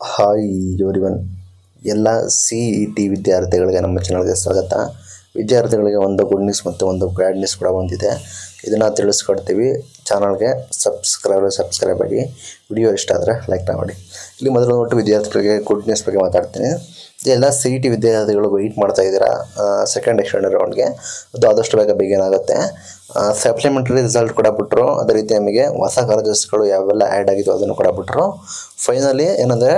Hi everyone, ಎಲ್ಲ C E T ವಿದ್ಯಾರ್ಥಿಗಳಿಗೆ ನಮ್ಮ ಚಾನಲ್ಗೆ ಸ್ವಾಗತ. ವಿದ್ಯಾರ್ಥಿಗಳಿಗೆ ಒಂದು ಗುಡ್ ನ್ಯೂಸ್ ಮತ್ತು ಒಂದು ಬ್ಯಾಡ್ ನ್ಯೂಸ್ ಕೂಡ ಬಂದಿದೆ. ಇದನ್ನು ತಿಳಿಸ್ಕೊಡ್ತೀವಿ. ಚಾನಲ್ಗೆ ಸಬ್ಸ್ಕ್ರೈಬ್ ಆಗಿ. ವಿಡಿಯೋ ಇಷ್ಟ ಆದರೆ ಲೈಕ್ ಮಾಡಿ. ಇಲ್ಲಿ ಮೊದಲು ನೋಟು ವಿದ್ಯಾರ್ಥಿಗಳಿಗೆ ಗುಡ್ ನ್ಯೂಸ್ ಬಗ್ಗೆ ಮಾತಾಡ್ತೀನಿ. ಎಲ್ಲ ಸಿ ಇ ಟಿ ವಿದ್ಯಾರ್ಥಿಗಳು ವೆಯ್ಟ್ ಮಾಡ್ತಾ ಇದ್ದೀರಾ ಸೆಕೆಂಡ್ ಎಕ್ಸ್ಟೆಂಡ್ ರೌಂಡ್ಗೆ. ಅದು ಆದಷ್ಟು ಬೇಗ ಏನಾಗುತ್ತೆ. ಸಪ್ಲಿಮೆಂಟರಿ ರಿಸಲ್ಟ್ ಕೂಡ ಬಿಟ್ಟರು. ಅದೇ ರೀತಿ ನಮಗೆ ಹೊಸ ಕಾಲೇಜಸ್ಗಳು ಯಾವೆಲ್ಲ ಆ್ಯಡ್ ಆಗಿದ್ದು ಅದನ್ನು ಕೂಡ ಬಿಟ್ಟರು. ಫೈನಲಿ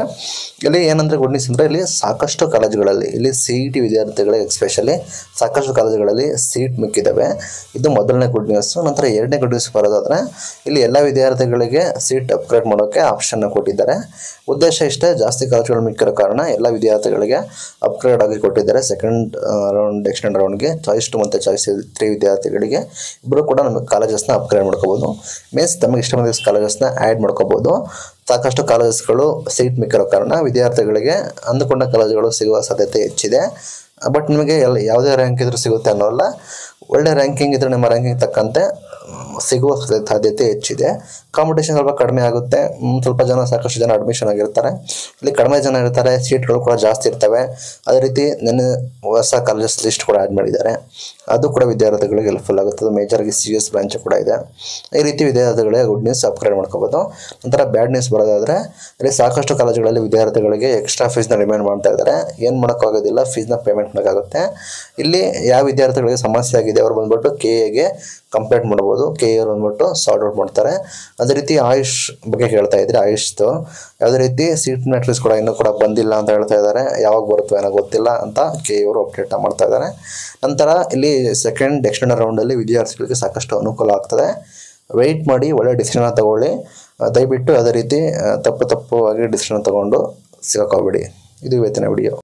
ಏನಂದರೆ ಗುಡ್ ನ್ಯೂಸ್ ಅಂದರೆ ಇಲ್ಲಿ ಸಾಕಷ್ಟು ಕಾಲೇಜುಗಳಲ್ಲಿ ಇಲ್ಲಿ ಸಿ ಇ ಟಿ ವಿದ್ಯಾರ್ಥಿಗಳಿಗೆ ಎಸ್ಪೆಷಲಿ ಸಾಕಷ್ಟು ಕಾಲೇಜುಗಳಲ್ಲಿ ಸೀಟ್ ಮಿಕ್ಕಿದ್ದಾವೆ. ಇದು ಮೊದಲನೇ ಗುಡ್ ನ್ಯೂಸು. ನಂತರ ಎರಡನೇ ಗುಡ್ ನ್ಯೂಸ್ ಬರೋದಾದರೆ ಇಲ್ಲಿ ಎಲ್ಲ ವಿದ್ಯಾರ್ಥಿಗಳಿಗೆ ಸೀಟ್ ಅಪ್ಗ್ರೇಡ್ ಮಾಡೋಕ್ಕೆ ಆಪ್ಷನ್ನ ಕೊಟ್ಟಿದ್ದಾರೆ. ಉದ್ದೇಶ ಇಷ್ಟೇ, ಜಾಸ್ತಿ ಕಾಲೇಜುಗಳು ಮಿಕ್ಕಿರೋ ಕಾರಣ ಎಲ್ಲ ವಿದ್ಯಾರ್ಥಿಗಳಿಗೆ ಅಪ್ಗ್ರೇಡ್ ಆಗಿ ಕೊಟ್ಟಿದ್ದಾರೆ. ಸೆಕೆಂಡ್ ರೌಂಡ್ ಎಕ್ಸ್ಟೆಂಡ್ ರೌಂಡ್ಗೆ ಚಾಯ್ಸ್ 2 ಮತ್ತು ಚಾಯ್ಸ್ 3 ವಿದ್ಯಾರ್ಥಿಗಳಿಗೆ ಇಬ್ಬರು ಕೂಡ ನಮಗೆ ಕಾಲೇಜಸ್ನ ಅಪ್ಗ್ರೇಡ್ ಮಾಡ್ಕೋಬೋದು. ಮೀನ್ಸ್ ತಮಗೆ ಇಷ್ಟ ಬಂದ ಕಾಲೇಜಸ್ನ ಆ್ಯಡ್ ಮಾಡ್ಕೋಬೋದು. ಸಾಕಷ್ಟು ಕಾಲೇಜಸ್ಗಳು ಸೀಟ್ ಮಿಕ್ಕಿರೋ ಕಾರಣ ವಿದ್ಯಾರ್ಥಿಗಳಿಗೆ ಅಂದುಕೊಂಡ ಕಾಲೇಜುಗಳು ಸಿಗುವ ಸಾಧ್ಯತೆ ಹೆಚ್ಚಿದೆ. ಬಟ್ ನಿಮಗೆ ಯಾವುದೇ ರ್ಯಾಂಕ್ ಇದ್ರೂ ಸಿಗುತ್ತೆ ಅನ್ನೋಲ್ಲ. ಒಳ್ಳೆ ರ್ಯಾಂಕಿಂಗ್ ಇದ್ದರೆ ನಿಮ್ಮ ರ್ಯಾಂಕಿಂಗ್ ತಕ್ಕಂತೆ ಸಿಗುವ ಸಾಧ್ಯತೆ ಹೆಚ್ಚಿದೆ. ಕಾಂಪಿಟೇಷನ್ ಸ್ವಲ್ಪ ಕಡಿಮೆ ಆಗುತ್ತೆ. ಸಾಕಷ್ಟು ಜನ ಅಡ್ಮಿಷನ್ ಆಗಿರ್ತಾರೆ. ಇಲ್ಲಿ ಕಡಿಮೆ ಜನ ಇರ್ತಾರೆ, ಸೀಟ್ಗಳು ಕೂಡ ಜಾಸ್ತಿ ಇರ್ತವೆ. ಅದೇ ರೀತಿ ನನ್ನ ಹೊಸ ಕಾಲೇಜಸ್ ಲಿಸ್ಟ್ ಕೂಡ ಆ್ಯಡ್ ಮಾಡಿದ್ದಾರೆ. ಅದು ಕೂಡ ವಿದ್ಯಾರ್ಥಿಗಳಿಗೆ ಹೆಲ್ಪ್ಫುಲ್ ಆಗುತ್ತೆ. ಅದು ಮೇಜರಾಗಿ CS ಬ್ರಾಂಚ್ ಕೂಡ ಇದೆ. ಈ ರೀತಿ ವಿದ್ಯಾರ್ಥಿಗಳಿಗೆ ಗುಡ್ ನ್ಯೂಸ್ ಅಪ್ಗ್ರೇಡ್ ಮಾಡ್ಕೋಬೋದು. ನಂತರ ಬ್ಯಾಡ್ ನ್ಯೂಸ್ ಬರೋದಾದರೆ ಇಲ್ಲಿ ಸಾಕಷ್ಟು ಕಾಲೇಜುಗಳಲ್ಲಿ ವಿದ್ಯಾರ್ಥಿಗಳಿಗೆ ಎಕ್ಸ್ಟ್ರಾ ಫೀಸ್ನ ಡಿಮ್ಯಾಂಡ್ ಮಾಡ್ತಾ ಇದ್ದಾರೆ. ಏನು ಮಾಡೋಕ್ಕಾಗೋದಿಲ್ಲ, ಫೀಸ್ನ ಪೇಮೆಂಟ್ ಮಾಡೋಕ್ಕಾಗುತ್ತೆ. ಇಲ್ಲಿ ಯಾವ ವಿದ್ಯಾರ್ಥಿಗಳಿಗೆ ಸಮಸ್ಯೆ ಆಗಿದೆ ಅವರು ಬಂದ್ಬಿಟ್ಟು KAಗೆ ಕಂಪ್ಲೇಂಟ್ ಮಾಡ್ಬೋದು. KA ಅವರು ಬಂದ್ಬಿಟ್ಟು ಸಾರ್ಟ್ ಔಟ್ ಮಾಡ್ತಾರೆ. ಅದೇ ರೀತಿ ಆಯುಷ್ ಬಗ್ಗೆ ಹೇಳ್ತಾ ಇದ್ರೆ ಆಯುಷ್ದು ಯಾವುದೇ ರೀತಿ ಸೀಟ್ ಮ್ಯಾಟ್ರಿಕ್ಸ್ ಕೂಡ ಇನ್ನೂ ಕೂಡ ಬಂದಿಲ್ಲ ಅಂತ ಹೇಳ್ತಾ ಇದ್ದಾರೆ. ಯಾವಾಗ ಬರುತ್ತೋ ಏನೋ ಗೊತ್ತಿಲ್ಲ ಅಂತ KA ಅವರು ಅಪ್ಡೇಟ್ ಮಾಡ್ತಾ ಇದ್ದಾರೆ. ನಂತರ ಇಲ್ಲಿ ಸೆಕೆಂಡ್ ಎಕ್ಸ್ಟೆಂಡ್ ರೌಂಡಲ್ಲಿ ವಿದ್ಯಾರ್ಥಿಗಳಿಗೆ ಸಾಕಷ್ಟು ಅನುಕೂಲ ಆಗ್ತದೆ. ವೆಯ್ಟ್ ಮಾಡಿ, ಒಳ್ಳೆ ಡಿಸಿಷನ್ ತಗೊಳ್ಳಿ. ದಯವಿಟ್ಟು ಅದೇ ರೀತಿ ತಪ್ಪು ಆಗಿ ಡಿಸಿಷನ್ ತಗೊಂಡು ಸಿಗೋಕ್ಕೋಗ್ಬೇಡಿ. ಇದು ಇವತ್ತಿನ ವಿಡಿಯೋ.